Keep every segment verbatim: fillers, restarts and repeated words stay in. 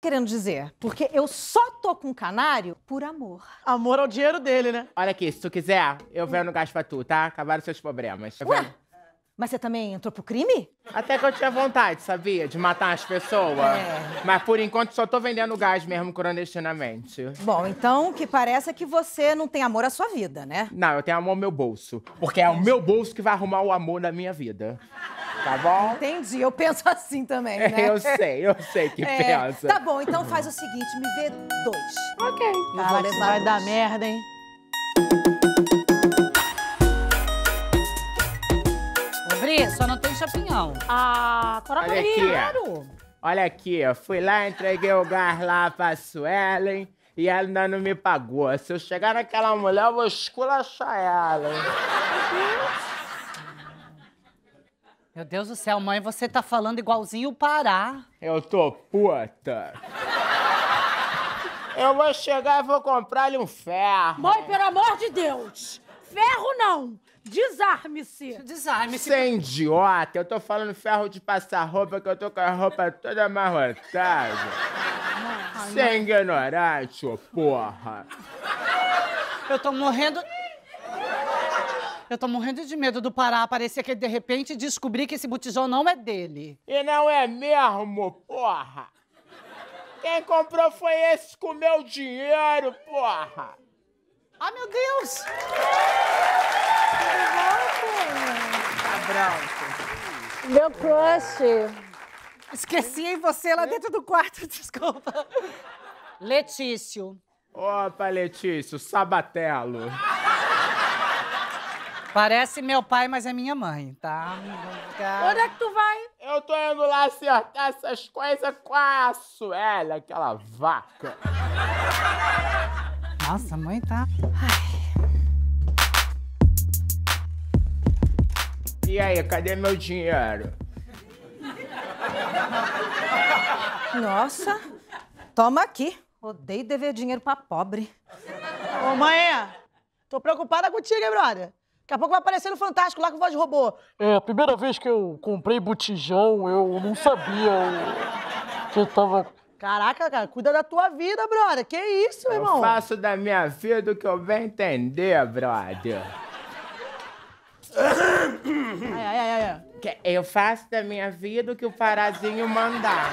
querendo dizer? Porque eu só tô com canário por amor. Amor ao dinheiro dele, né? Olha aqui, se tu quiser, eu vendo gás pra tu, tá? Acabaram seus problemas. Tá Ué, vendo? mas você também entrou pro crime? Até que eu tinha vontade, sabia? De matar as pessoas. É. Mas por enquanto só tô vendendo gás mesmo clandestinamente. Bom, então o que parece é que você não tem amor à sua vida, né? Não, eu tenho amor ao meu bolso. Porque é o meu bolso que vai arrumar o amor da minha vida. Tá bom? Entendi, eu penso assim também, né? Eu sei, eu sei que É, pensa. tá bom, então faz o seguinte, me vê dois. Ok. Eu vou Caraca, levar isso vai dois. dar merda, hein? Ô, Bri, só não tem champignon. Ah, coloca Olha ali. aqui. Claro. Olha aqui, eu fui lá, entreguei o gás lá pra Suelen e ela ainda não me pagou. Se eu chegar naquela mulher, eu vou esculachar ela. Meu Deus do céu, mãe, você tá falando igualzinho o Pará. Eu tô puta. Eu vou chegar e vou comprar-lhe um ferro. Mãe, pelo amor de Deus! Ferro não! Desarme-se! Desarme-se. Você é idiota? Eu tô falando ferro de passar roupa, que eu tô com a roupa toda amarrotada. Você é ignorante, ô porra. Eu tô morrendo... Eu tô morrendo de medo do Pará aparecer aqui de repente e descobrir que esse botijão não é dele. E não é mesmo, porra? Quem comprou foi esse com meu dinheiro, porra. Ah, meu Deus! Tá branco. Meu crush! Esqueci em você lá dentro do quarto, desculpa. Letício. Opa, Letício, Sabatelo. Parece meu pai, mas é minha mãe, tá? Onde é que tu vai? Eu tô indo lá acertar essas coisas com a Sueli, aquela vaca. Nossa, a mãe tá... E aí, cadê meu dinheiro? Nossa, toma aqui. Odeio dever dinheiro pra pobre. Ô, mãe, tô preocupada contigo, hein, brother? Daqui a pouco vai aparecer no Fantástico lá com voz de robô. É, a primeira vez que eu comprei botijão, eu não sabia o- que eu tava... Caraca, cara, cuida da tua vida, brother. Que isso, meu Eu irmão? faço da minha vida o que eu bem entender, brother. Ai, ai, ai, ai. Que Eu faço da minha vida o que o Parazinho mandar.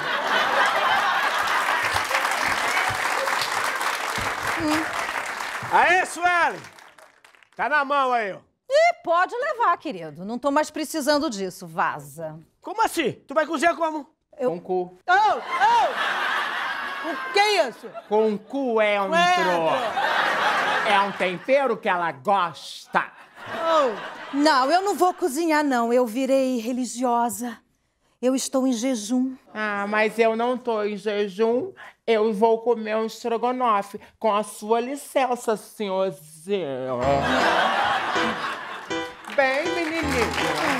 Aê, Sueli! Tá na mão aí, ó. Ih, pode levar, querido. Não tô mais precisando disso. Vaza. Como assim? Tu vai cozinhar como? Com cu. Ô, ô! O que é isso? Com coentro. Coentro. É um tempero que ela gosta. Ô, Não, eu não vou cozinhar, não. Eu virei religiosa. Eu estou em jejum. Ah, mas eu não tô em jejum. Eu vou comer um estrogonofe. Com a sua licença, senhorzinho. Bem, menininho.